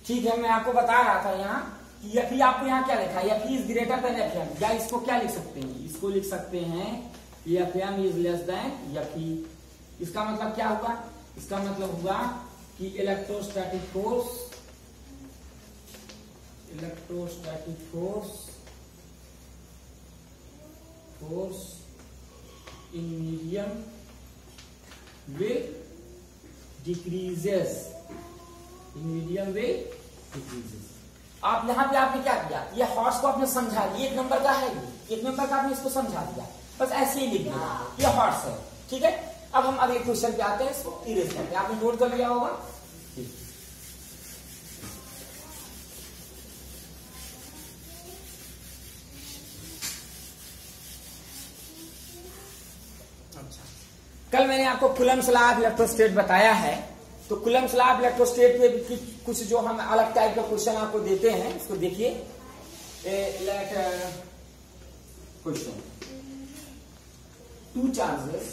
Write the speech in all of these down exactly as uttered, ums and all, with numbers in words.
ठीक है, मैं आपको बता रहा था यहाँ कि एफ ई आपको यहाँ क्या लिखा है, F E is greater than F M, या इसको क्या लिख सकते हैं, इसको लिख सकते हैं F M is less than F E. इसका मतलब क्या होगा, इसका मतलब हुआ कि electrostatic force electrostatic force force in medium way decreases in medium way decreases. आप यहां पे आपने क्या किया, ये हॉर्स को आपने समझा दिया, एक नंबर का है, ये एक नंबर का आपने इसको समझा दिया, बस ऐसे ही लिख दिया ये हॉर्स है। ठीक है, अब हम अगले क्वेश्चन पे आते हैं, इसको इरेज करते हैं। आपने नोट कर लिया होगा। ठीक, अच्छा, कल मैंने आपको कूलम्ब लॉ ऑफ इलेक्ट्रोस्टेट बताया है, तो कूलम्ब लॉ ऑफ इलेक्ट्रोस्टेट पे भी कुछ जो हम अलग टाइप का क्वेश्चन आपको देते हैं, इसको देखिए। Question, two charges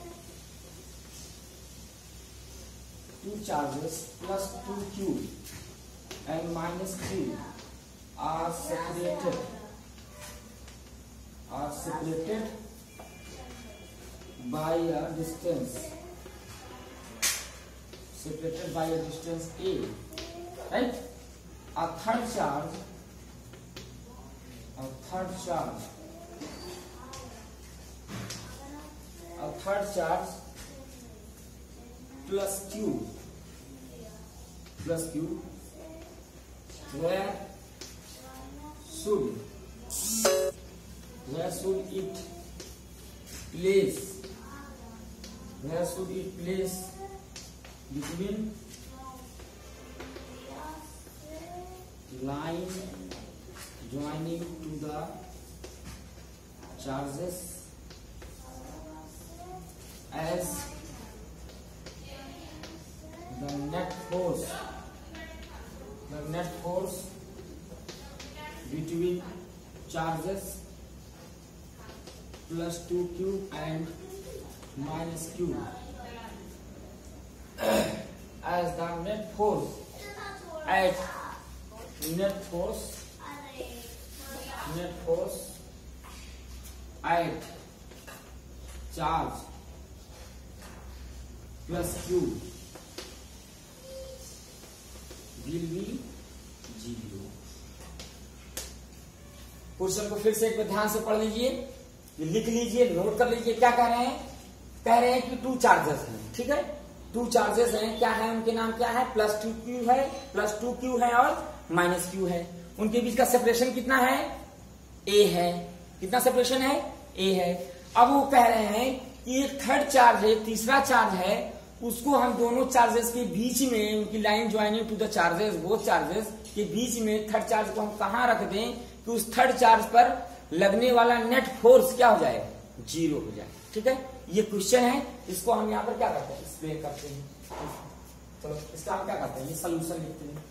two charges plus two q and minus q are separated are separated by a distance separated by a distance a, right? A third charge a third charge a third charge plus q plus q, where should where should it place where should it place between line joining to the charges as the net force the net force between charges plus two q and minus q as the net force at net force net force at charge plus q will be zero. Question को फिर से एक बार ध्यान से पढ़ लीजिए, लिख लीजिए, नोट कर लीजिए। क्या कह रहे हैं, कह रहे हैं कि टू चार्जेस हैं, ठीक है, टू चार्जेस हैं, क्या है उनके नाम, क्या है, प्लस टू क्यू है, प्लस टू क्यू है और माइनस क्यू है। उनके बीच का सेपरेशन कितना है, ए है। कितना सेपरेशन है, ए है। अब वो कह रहे हैं कि एक थर्ड चार्ज है, तीसरा चार्ज है, उसको हम दोनों चार्जेस के बीच में, उनकी line joining to the charges, वो चार्जेस के बीच में थर्ड चार्ज को हम कहां रख दें कि उस थर्ड चार्ज पर लगने वाला नेट फोर्स क्या हो जाए, जीरो हो जाए। ठीक है, ये क्वेश्चन है, इसको हम यहाँ पर क्या करते हैं, एक्सप्लेन करते हैं। चलो इसका हम क्या करते हैं, ये सोल्यूशन लिखते हैं,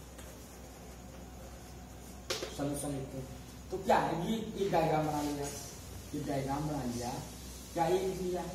सोल्यूशन लिखते हैं। तो क्या है, ये एक डायग्राम बना लिया, ये डायग्राम बना लिया, क्या ये लिख लिया,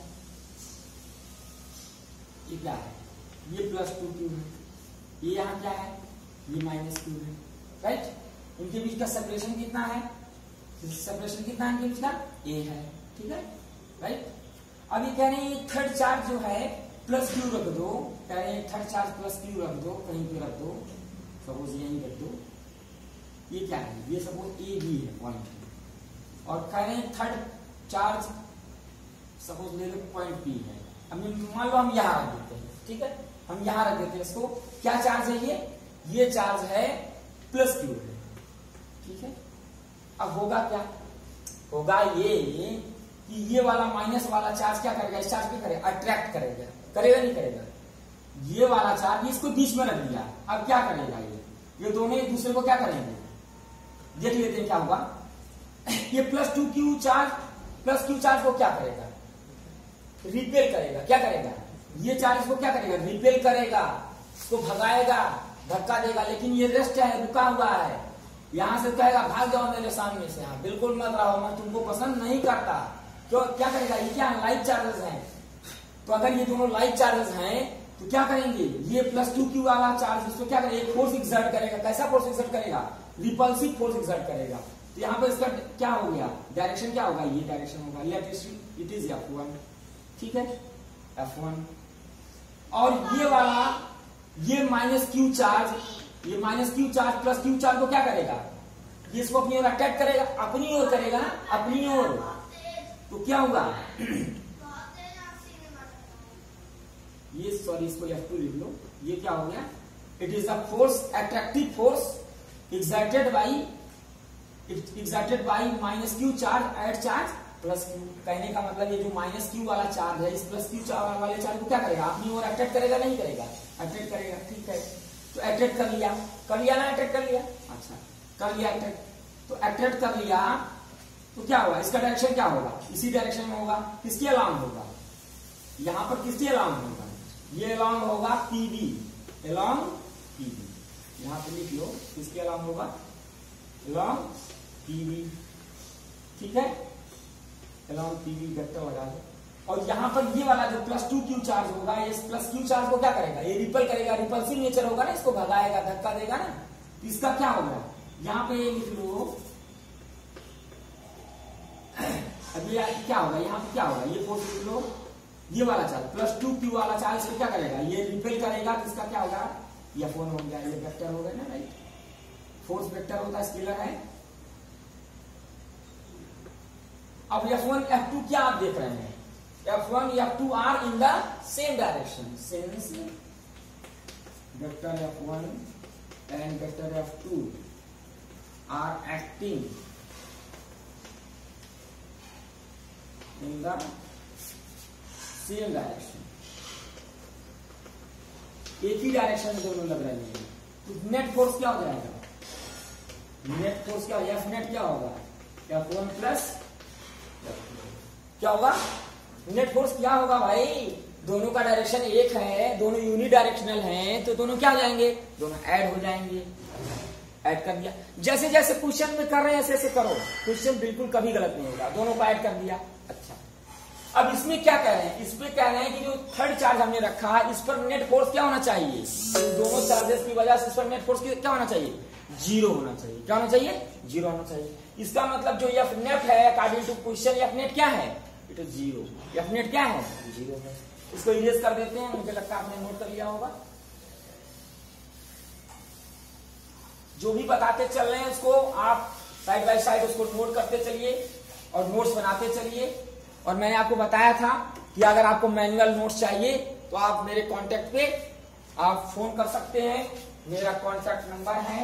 ये क्या है, ये प्लस टू क्यू है, ये यहाँ क्या है, ये माइनस क्यू है, राइट। इनके बीच का सेपरेशन कितना है, सेपरेशन कितना है इनके बीच का, ए है, ठीक है, राइट। अब ये कह रहे हैं थर्ड चार्ज जो है प्लस क्यू रख दो, कह रहे हैं थर्ड चार्ज प्लस क्यू रख दो, कहीं पे रख दो, सपोज यहीं रख दो। ये क्या है, ये सपोज ए बी है पॉइंट, और कह रहे हैं थर्ड चार्ज सपोज ले लो पॉइंट पी है। अब मान लो हम यहाँ रख देते हैं, ठीक है, हम यहाँ रख देते हैं इसको। क्या चार्ज है ये, ये चार्ज है प्लस क्यू है, ठीक है। अब होगा क्या, होगा ये कि ये वाला माइनस वाला चार्ज क्या करेगा, इस चार्ज को करेगा, अट्रैक्ट करेगा, करेगा नहीं करेगा, ये वाला चार्ज इसको बीच में रख दिया। अब क्या करेगा, ये ये दोनों एक दूसरे को क्या करेंगे, देख लेते हैं क्या होगा। ये plus two Q charge plus Q charge को क्या करेगा, रिपेल करेगा, क्या करेगा, ये चार्ज को क्या करेगा, रिपेल करेगा, इसको भगाएगा, धक्का देगा। लेकिन ये रेस्ट है, रुका हुआ है, यहां से कहेगा भाग जाओ मेरे सामने से, हाँ बिल्कुल मत रहो, मैं तुमको पसंद नहीं करता। तो क्या करेगा, ये क्या लाइक चार्जेस हैं, तो अगर ये दोनों लाइक चार्जेस हैं तो क्या करेंगे, ये प्लस टू क्यू वाला चार्ज इसको क्या करेगा, एक फोर्स एक्सर्ट करेगा। कैसा फोर्स एक्सर्ट करेगा, रिपल्सिव फोर्स एक्सर्ट करेगा। तो यहाँ पर इसका क्या हो गया, डायरेक्शन क्या होगा, ये डायरेक्शन होगा, let it is F one, ठीक है, एफ वन। और ये वाला ये माइनस क्यू चार्ज, ये minus Q charge plus Q charge को क्या करेगा, ये इसको अपनी ओर अटैक करेगा, अपनी ओर करेगा ना, अपनी ओर। तो क्या होगा ये, सॉरी इसको एफ टू लिख लो, ये क्या हो गया, it is a force, attractive force exerted by exerted by minus Q charge at charge plus Q. कहने का मतलब ये जो माइनस क्यू वाला चार्ज है, इस प्लस क्यू चार्ज वाले चार्ज को क्या करेगा, अपनी ओर अट्रैक्ट करेगा, नहीं करेगा, अट्रैक्ट करेगा, ठीक है। तो अट्रैक्ट कर लिया, कर लिया ना, अट्रैक्ट कर लिया, अच्छा कर लिया अट्रैक्ट। तो अट्रैक्ट कर लिया तो क्या होगा, इसका डायरेक्शन क्या होगा, इसी डायरेक्शन में होगा, किसके अलाउंग होगा, यहां पर किसके अलाउंग होगा, ये अलाउंग होगा पीबी, अलाउंग पीबी, यहां पे लिख लो किसके अलाउंग होगा, अलाउंग पीबी, ठीक है, अलाउंग पीबी वेक्टर लगा दो। और यहां पर ये वाला जो प्लस टू क्यू चार्ज होगा, ये प्लस क्यू चार्ज को क्या करेगा, ये रिपल करेगा, रिपल्सिव नेचर होगा ना, इसको भगाएगा, धक्का देगा ना, तो इसका क्या होगा, यहां पे ये लिख लो, अभी क्या होगा, यहाँ पे क्या होगा, ये फोर्स लिख लो, ये वाला चार्ज प्लस टू क्यू वाला चार्ज इसको क्या करेगा, ये रिपेल करेगा, तो इसका क्या होगा, ये फोन हो गया, ये वेक्टर हो गया ना, राइट, फोर्स वेक्टर होता है, स्केलर है। अब एफ वन एफ टू क्या आप देख रहे हैं, F one F two are in the same direction, since vector F one and vector F two are acting in the same direction, एक ही डायरेक्शन में दोनों लग रहे हैं, तो नेट फोर्स क्या हो जाएगा, नेट फोर्स क्या होगा, एफ नेट क्या होगा, एफ वन प्लस क्या होगा, नेट फोर्स क्या होगा भाई, दोनों का डायरेक्शन एक है, दोनों यूनि डायरेक्शनल हैं, तो दोनों क्या हो जाएंगे, दोनों ऐड हो जाएंगे, ऐड कर दिया। जैसे जैसे क्वेश्चन में कर रहे हैं ऐसे ऐसे करो, क्वेश्चन बिल्कुल कभी गलत नहीं होगा, दोनों को ऐड कर दिया। अच्छा, अब इसमें क्या कह रहे हैं, इस पे कह रहे हैं कि जो थर्ड चार्ज हमने रखा है, इस पर नेट फोर्स क्या होना चाहिए, दोनों चार्जेस की वजह से इस पर नेट फोर्स क्या होना चाहिए, जीरो होना चाहिए, क्या होना चाहिए, जीरो होना चाहिए। इसका मतलब जो एफ नेट है according to question, F net क्या है, it is zero, F net क्या है, जीरो है। इसको इरेज कर देते हैं, मुझे लगता है आपने नोट कर लिया होगा, जो भी बताते चल रहे हैं उसको आप साइड बाय साइड उसको नोट करते चलिए और नोट्स बनाते चलिए। और मैंने आपको बताया था कि अगर आपको मैनुअल नोट्स चाहिए तो आप मेरे कांटेक्ट पे आप फोन कर सकते हैं, मेरा कांटेक्ट नंबर है,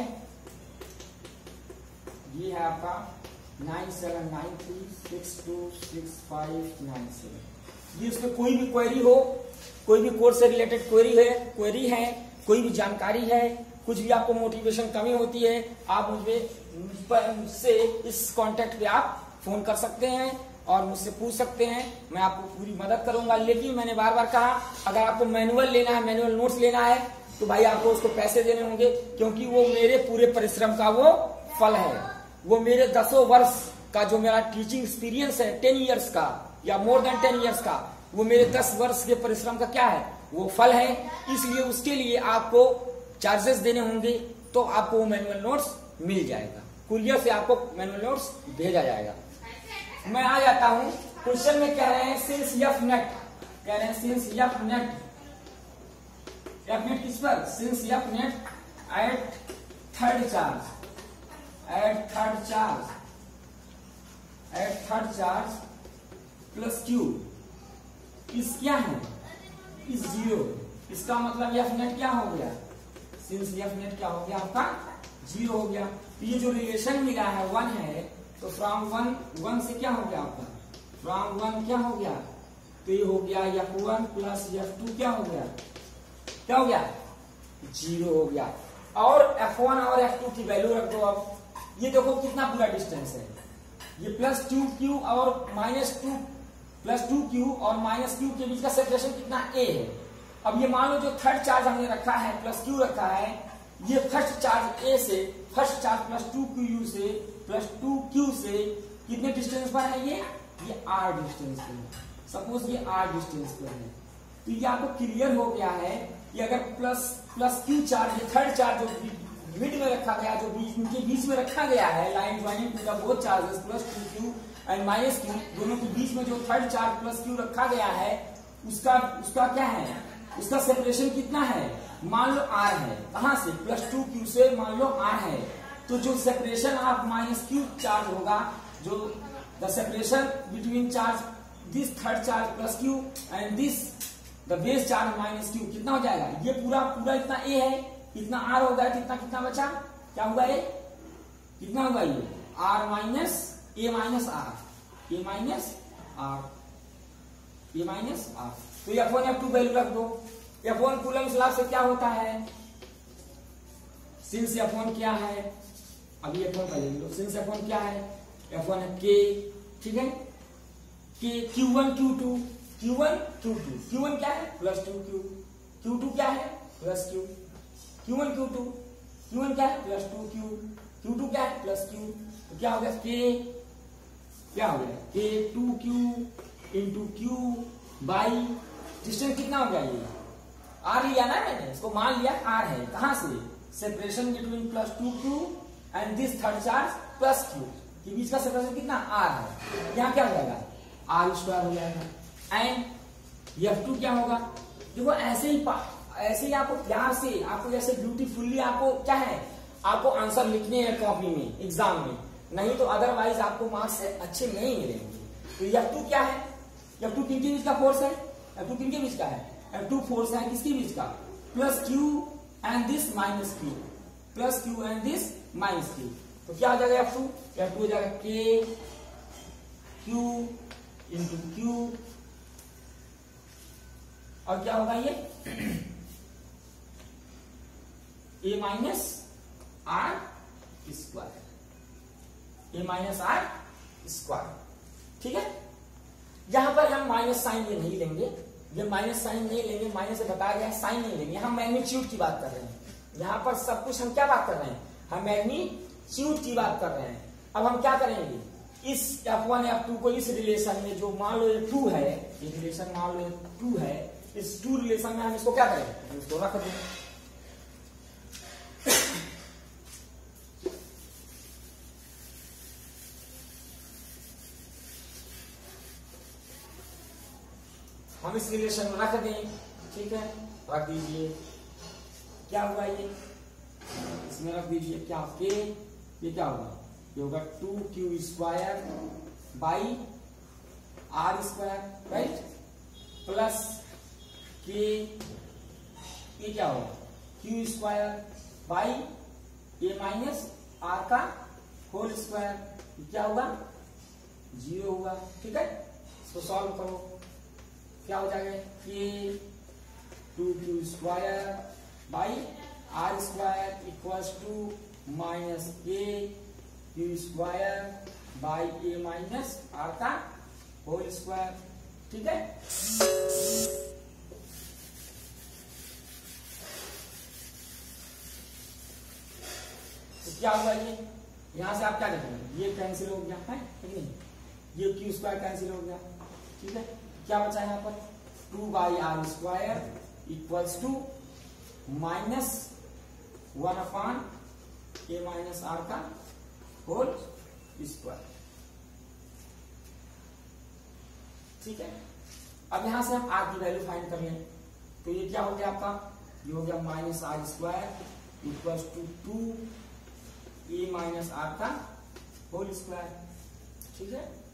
ये है आपका nine seven nine three six two six five nine seven. ये उसमें कोई भी क्वेरी हो, कोई भी कोर्स से रिलेटेड क्वेरी है क्वेरी है कोई भी जानकारी है, कुछ भी आपको मोटिवेशन कमी होती है, आप मुझे मुझसे इस कांटेक्ट पे आप फोन कर सकते हैं और मुझसे पूछ सकते हैं, मैं आपको पूरी मदद करूंगा। लेकिन मैंने बार बार कहा, अगर आपको मैनुअल लेना है, मैनुअल नोट्स लेना है, तो भाई आपको उसको पैसे देने होंगे, क्योंकि वो मेरे पूरे परिश्रम का वो फल है, वो मेरे दसों वर्ष का जो मेरा टीचिंग एक्सपीरियंस है, टेन ईयर्स का या मोर देन टेन ईयर्स का, वो मेरे दस वर्ष के परिश्रम का क्या है, वो फल है। इसलिए उसके लिए आपको चार्जेस देने होंगे, तो आपको वो मैनुअल नोट्स मिल जाएगा, कुरियर से आपको मैनुअल नोट्स भेजा जाएगा। मैं आ जाता हूं, क्वेश्चन में कह रहे हैं सिंस एफ नेट, कह रहे हैं since F net, F net किस पर, since F net at third charge, at third charge, at third charge plus Q इस क्या है, इस जीरो। इसका मतलब एफ नेट क्या हो गया, सिंस एफ नेट क्या हो गया आपका, जीरो हो गया। ये जो रिलेशन मिला है वन है, तो फ्रॉम वन, वन से क्या हो गया आपका, फ्रॉम वन क्या हो गया, तो ये हो गया F one plus F two क्या हो गया, क्या हो गया, जीरो हो गया। और एफ वन और एफ टू की वैल्यू रख दो। अब ये देखो कितना पूरा डिस्टेंस है, ये प्लस टू क्यू और minus two, plus two Q और माइनस क्यू के बीच का सेपरेशन कितना ए है। अब ये मान लो जो थर्ड चार्ज हमने रखा है, प्लस क्यू रखा है, ये फर्स्ट चार्ज ए से, first charge plus two Q U से, प्लस टू क्यू से कितने डिस्टेंस पर है, ये ये आर डिस्टेंस पर है। सपोज ये आर डिस्टेंस पर है, तो ये आपको क्लियर हो गया है कि अगर plus plus Q charge, third charge जो मिड में रखा गया, जो बीच इनके बीच में रखा गया है, line joining to the both charges plus two Q and minus Q, दोनों के बीच में जो थर्ड चार्ज प्लस क्यू रखा गया है, उसका उसका क्या है, उसका सेपरेशन कितना है, मान लो आर है। कहां से, प्लस टू क्यू से मान लो आर है। तो जो separation of minus Q charge होगा, जो the separation between charge this third charge plus Q and this the base charge minus Q, कितना हो जाएगा, ये पूरा पूरा इतना ए है, इतना आर होगा, कितना कितना बचा, क्या हुआ ए, कितना हुआ ये R minus A minus R, A minus R, A minus R. तो F one F two value रख दो। एफ वन कूलम्ब लॉ से क्या होता है, सिंस एफ वन क्या है, अभी एफ वन पहले लो, सिंस एफ वन क्या है, एफ वन है के, ठीक है, K Q one Q two, Q one Q two, Q one क्या है plus two Q, Q two क्या है plus Q, Q one Q two, Q one क्या है plus two Q, Q two क्या है प्लस क्यू। तो क्या हो गया, के क्या हो गया, K two Q into Q by distance कितना हो गया, ये आर लिया ना मैंने, इसको मान लिया आर है, कहां से, separation between plus two Q and this third charge plus Q के बीच का सेपरेशन कितना आर है, यहाँ क्या हो जाएगा आर स्क्वायर हो जाएगा। एंड एफ टू क्या होगा, देखो ऐसे ही ऐसे ही आपको प्यार से, आपको जैसे ब्यूटीफुल्ली आपको क्या है, आपको आंसर लिखने हैं कॉपी में एग्जाम में, नहीं तो अदरवाइज आपको मार्क्स अच्छे नहीं मिलेंगे। तो एफ टू क्या है, एफ टू किनके बीच का फोर्स है, एफ टू किनके बीच का है, एफ टू फोर्स है किसके बीच का, plus Q and this minus Q, plus Q and this minus Q. तो क्या हो जाएगा एफ टू, एफ टू हो जाएगा के क्यू इंटू क्यू, और क्या होगा ये A minus R square, A minus R square, ठीक है। यहां पर हम माइनस साइन ये नहीं लेंगे, ये माइनस साइन नहीं लेंगे, माइनस से बताया गया है साइन नहीं लेंगे, हम मैग्नीट्यूड की बात कर रहे हैं। यहां पर सब कुछ हम क्या बात कर रहे हैं, हम मैग्नीट्यूड की बात कर रहे हैं। अब हम क्या करेंगे, इस एफ वन एफ टू को इस रिलेशन में, जो मान लो ये टू है, ये रिलेशन मान लो टू है, इस टू रिलेशन में हम इसको क्या करेंगे, इसको रख देंगे। हम इस रिलेशन में रख दें, ठीक है, रख दीजिए, क्या हुआ ये, इसमें रख दीजिए क्या, के ये क्या होगा, ये होगा two Q square by R square, right, plus K ये क्या होगा Q square by A minus R का होल स्क्वायर, क्या होगा जीरो होगा, ठीक है। इसको सॉल्व करो, क्या हो जाएगा, K two Q square by R square equals to minus K Q square by A minus R का होल स्क्वायर, ठीक है। तो क्या हुआ ये, यहां से आप क्या देखेंगे, ये कैंसिल हो गया है कि नहीं, ये क्यू स्क्वायर कैंसिल हो गया, ठीक है। क्या बचा यहाँ पर, two by R square equals to minus one upon A minus R का होल स्क्वायर, ठीक है। अब यहां से हम आर की वैल्यू फाइंड कर लें, तो ये क्या हो गया आपका, ये हो गया minus R square equals to two A minus R का होल स्क्वायर, ठीक है।